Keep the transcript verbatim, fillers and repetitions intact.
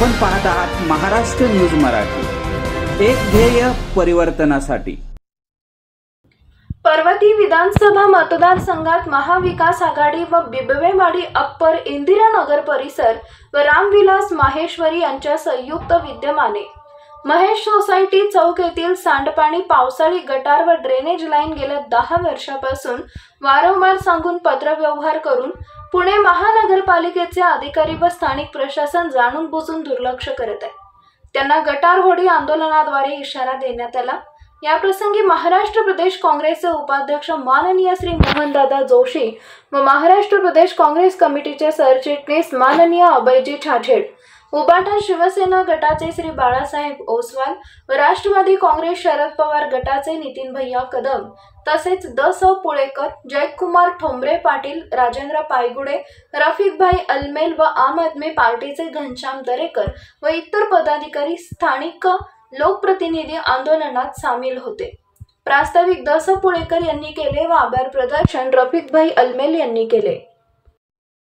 आपण पाहत आहात महाराष्ट्र न्यूज मराठी, एक ध्येय परिवर्तनासाठी। पर्वती विधानसभा मतदारसंघात महाविकास आघाडी व बिबवेवाडी अप्पर इंदिरानगर परिसर व रामविलास माहेश्वरी यांच्या संयुक्त विद्यमाने महेश सोसायटी चौक येथील सांडपाणी पावसाळी गटार व ड्रेनेज लाईन गेल्या दहा वर्षापासून वारंवार सांगून पत्रव्यवहार करून पुणे महानगरपालिकेचे अधिकारी व स्थानिक प्रशासन जाणून बुजून दुर्लक्ष करत आहे। त्यांना गटार होडी आंदोलनाद्वारे इशारा देण्यात आला। या प्रसंगी महाराष्ट्र प्रदेश काँग्रेसचे उपाध्यक्ष माननीय श्री मोहनदादा जोशी व महाराष्ट्र प्रदेश काँग्रेस कमिटीचे सरचिटणीस माननीय अभयजी ठाठेड, उबाटा शिवसेना गटाचे श्री बाळासाहेब ओसवाल व राष्ट्रवादी काँग्रेस शरद पवार गटाचे नितीन भैया कदम तसेच द स पुळेकर, जयकुमार ठोंबरे पाटील, राजेंद्र पायगुडे, रफिकभाई अलमेल व आम आदमी पार्टीचे घनश्याम दरेकर व इतर पदाधिकारी स्थानिक लोकप्रतिनिधी आंदोलनात सामील होते। प्रास्ताविक द स पुळेकर यांनी केले व आभार प्रदर्शन रफिकभाई अलमेल यांनी केले।